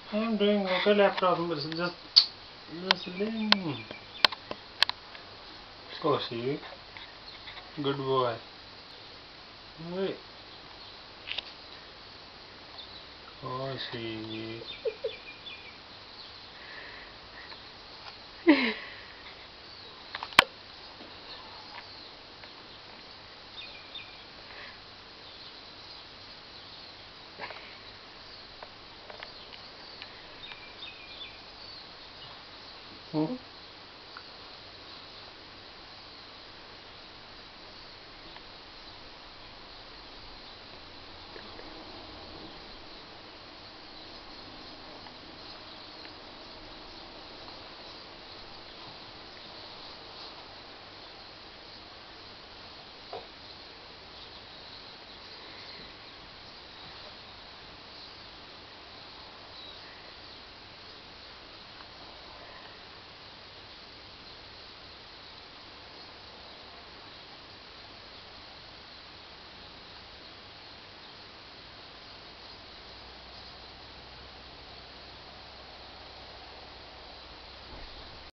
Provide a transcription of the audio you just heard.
I'm doing okay, laptop, but it's just listening. Koshi, good boy. Wait, Koshi. Hmm?